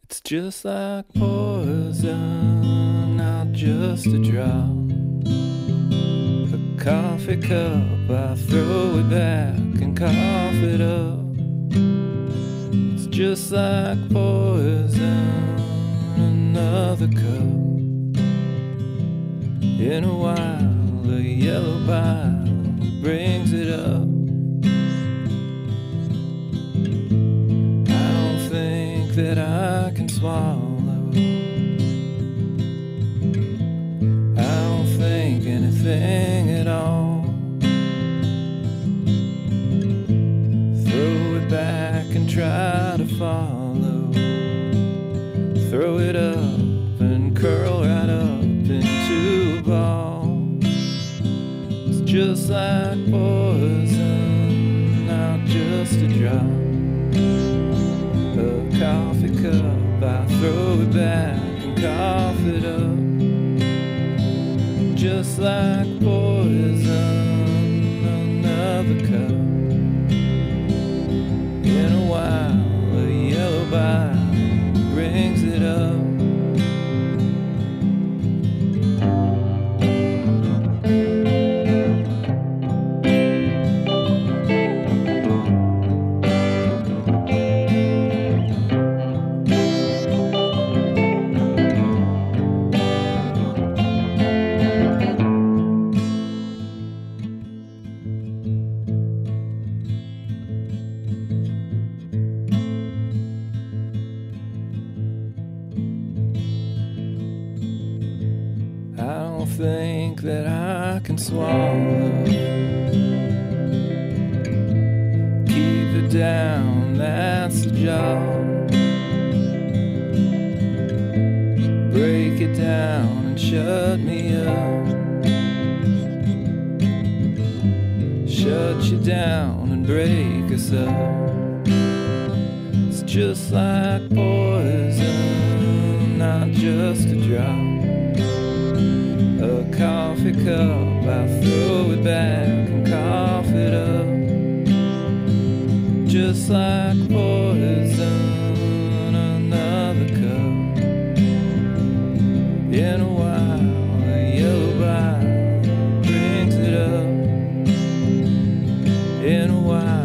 It's just like poison, not just a drop. A coffee cup, I throw it back and cough it up. It's just like poison, another cup. In a while, a yellow bile brings it up. I don't think that I can swallow. I don't think anything at all. Throw it back and try to follow. Throw it up and curl right up into a ball. It's just like poison, not just a drop. A coffee cup, I throw it back and cough it up. Just like poison, another cup. In a while, a yellow bile brings it up. I don't think that I can swallow. Keep it down, that's the job. Break it down and shut me up. Shut you down and break us up. It's just like poison, not just a drop. A coffee cup, I throw it back and cough it up. Just like poison, another cup. In a while, a yellow bile brings it up. In a while.